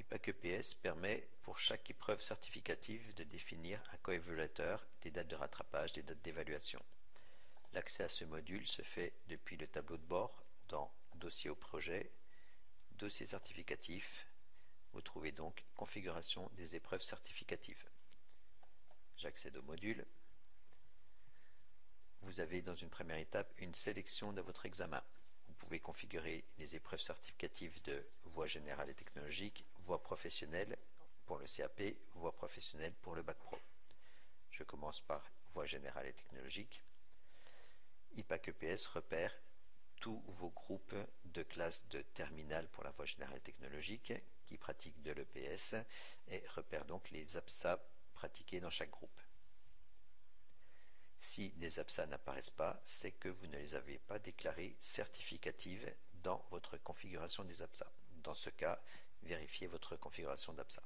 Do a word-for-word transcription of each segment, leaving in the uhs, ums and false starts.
IPAC-E P S permet pour chaque épreuve certificative de définir un coévaluateur, des dates de rattrapage, des dates d'évaluation. L'accès à ce module se fait depuis le tableau de bord dans Dossier au projet, Dossier certificatif. Vous trouvez donc Configuration des épreuves certificatives. J'accède au module. Vous avez dans une première étape une sélection de votre examen. Vous pouvez configurer les épreuves certificatives de voie générale et technologique, voie professionnelle pour le C A P, voie professionnelle pour le bac pro. Je commence par voie générale et technologique. IPAC-E P S repère tous vos groupes de classes de terminale pour la voie générale et technologique qui pratiquent de l'E P S et repère donc les absas pratiqués dans chaque groupe. Si des absas n'apparaissent pas, c'est que vous ne les avez pas déclarées certificatives dans votre configuration des absas. Dans ce cas, vérifiez votre configuration d'absas.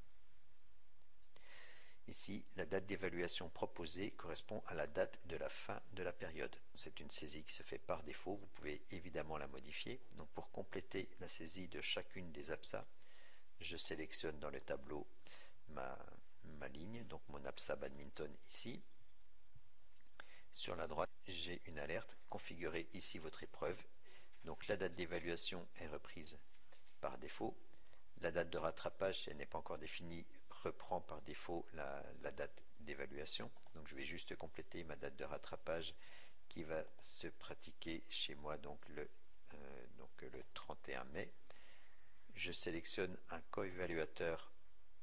Ici, la date d'évaluation proposée correspond à la date de la fin de la période. C'est une saisie qui se fait par défaut, vous pouvez évidemment la modifier. Donc pour compléter la saisie de chacune des absas, je sélectionne dans le tableau ma, ma ligne, donc mon absa badminton ici. Sur la droite, j'ai une alerte, configurez ici votre épreuve. Donc la date d'évaluation est reprise par défaut. La date de rattrapage, si elle n'est pas encore définie, reprend par défaut la, la date d'évaluation. Donc je vais juste compléter ma date de rattrapage qui va se pratiquer chez moi donc le, euh, donc le trente et un mai. Je sélectionne un coévaluateur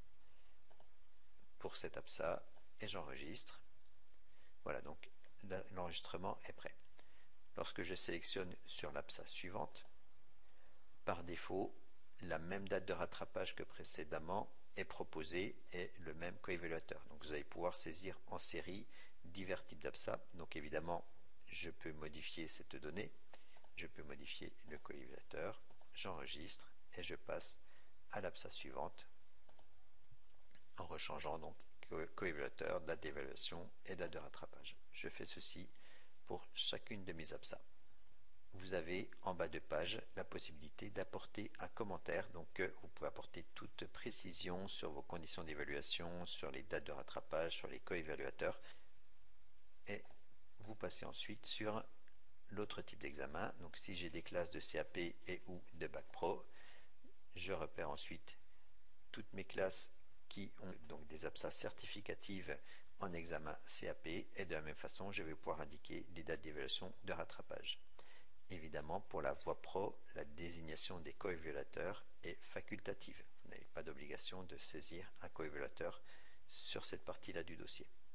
pour cet absa et j'enregistre. Voilà, donc l'enregistrement est prêt. Lorsque je sélectionne sur l'absa suivante, par défaut, la même date de rattrapage que précédemment est proposée et le même coévaluateur. Donc vous allez pouvoir saisir en série divers types d'absas. Donc évidemment, je peux modifier cette donnée. Je peux modifier le coévaluateur. J'enregistre et je passe à l'absa suivante en rechangeant donc coévaluateur, date d'évaluation et date de rattrapage. Je fais ceci pour chacune de mes absas. Vous avez en bas de page la possibilité d'apporter un commentaire, donc vous pouvez apporter toute précision sur vos conditions d'évaluation, sur les dates de rattrapage, sur les coévaluateurs, et vous passez ensuite sur l'autre type d'examen. Donc si j'ai des classes de C A P et ou de bac pro, je repère ensuite toutes mes classes qui ont donc des absas certificatives en examen C A P, et de la même façon je vais pouvoir indiquer les dates d'évaluation de rattrapage. Évidemment, pour la voie pro, la désignation des coévaluateurs est facultative. Vous n'avez pas d'obligation de saisir un coévaluateur sur cette partie-là du dossier.